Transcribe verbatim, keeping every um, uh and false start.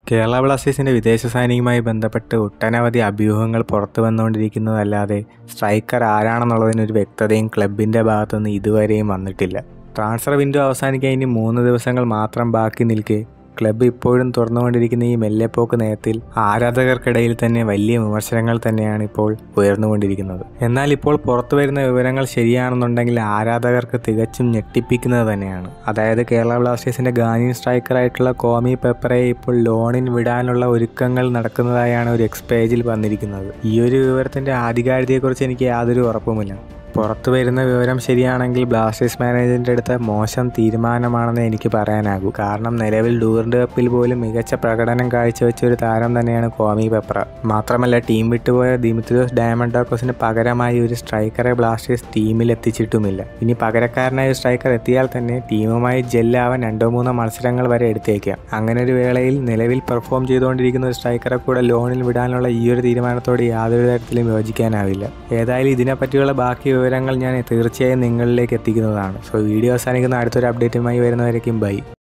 കേരള ബ്ലാസ്റ്റേഴ്സിന്റെ വിദേശ സൈനികയുമായി ബന്ധപ്പെട്ട് ഒട്ടനവധി അഭ്യൂഹങ്ങൾ പുറത്തു വന്നുകൊണ്ടിരിക്കുന്നതല്ലാതെ സ്ട്രൈക്കർ ആരാണെന്നുള്ളതിനൊരു വ്യക്തതയും ക്ലബിൻ്റെ ഭാഗത്തുനിന്ന് ഇതുവരെയും വന്നിട്ടില്ല. ട്രാൻസ്ഫർ വിൻഡോ അവസാനിക്കാൻ ഇനി മൂന്ന് ദിവസങ്ങൾ മാത്രം ബാക്കി നിൽക്കെ ക്ലബ്ബ് ഇപ്പോഴും തുറന്നുകൊണ്ടിരിക്കുന്ന ഈ മെല്ലെപ്പോക്ക് നയത്തിൽ ആരാധകർക്കിടയിൽ തന്നെ വലിയ വിമർശനങ്ങൾ തന്നെയാണ് ഇപ്പോൾ ഉയർന്നുകൊണ്ടിരിക്കുന്നത്. എന്നാൽ ഇപ്പോൾ പുറത്തു വരുന്ന വിവരങ്ങൾ ശരിയാണെന്നുണ്ടെങ്കിൽ ആരാധകർക്ക് തികച്ചും ഞെട്ടിപ്പിക്കുന്നത് തന്നെയാണ്. അതായത് കേരള ബ്ലാസ്റ്റേഴ്സിന്റെ ഗാനിയൻ സ്ട്രൈക്കറായിട്ടുള്ള കോമി പെപ്പറയെ ഇപ്പോൾ ലോണിൽ വിടാനുള്ള ഒരുക്കങ്ങൾ നടക്കുന്നതായാണ് ഒരു എക്സ് പേജിൽ വന്നിരിക്കുന്നത്. ഈ ഒരു വിവരത്തിന്റെ ആധികാരികതയെക്കുറിച്ച് എനിക്ക് യാതൊരു ഉറപ്പുമില്ല. പുറത്തു വരുന്ന വിവരം ശരിയാണെങ്കിൽ ബ്ലാസ്റ്റേഴ്സ് മാനേജറിൻ്റെ അടുത്ത മോശം തീരുമാനമാണെന്ന് എനിക്ക് പറയാനാകൂ. കാരണം നിലവിൽ ഡൂറന്റ് കപ്പിൽ പോലും മികച്ച പ്രകടനം കാഴ്ചവെച്ച ഒരു താരം തന്നെയാണ് കോമി പെപ്ര. മാത്രമല്ല ടീം വിട്ടുപോയ ദിമിത്രിയോസ് ഡയമൻഡോക്കോസിന് പകരമായി ഒരു സ്ട്രൈക്കറെ ബ്ലാസ്റ്റേഴ്സ് ടീമിൽ എത്തിച്ചിട്ടുമില്ല. ഇനി പകരക്കാരനായ ഒരു സ്ട്രൈക്കർ എത്തിയാൽ തന്നെ ടീമുമായി ജെല്ലാവാൻ രണ്ടോ മൂന്നോ മത്സരങ്ങൾ വരെ എടുത്തേക്കാം. അങ്ങനെ ഒരു വേളയിൽ നിലവിൽ പെർഫോം ചെയ്തുകൊണ്ടിരിക്കുന്ന ഒരു സ്ട്രൈക്കറെ കൂടെ ലോണിൽ വിടാനുള്ള ഈ ഒരു തീരുമാനത്തോട് യാതൊരു തരത്തിലും യോജിക്കാനാവില്ല. ഏതായാലും ഇതിനെപ്പറ്റിയുള്ള ബാക്കി വിവരങ്ങൾ ഞാൻ തീർച്ചയായും നിങ്ങളിലേക്ക് എത്തിക്കുന്നതാണ്. സോ വീഡിയോ അവസാനിക്കുന്ന അടുത്തൊരു അപ്ഡേറ്റുമായി വരുന്നവരേക്കും ബൈ.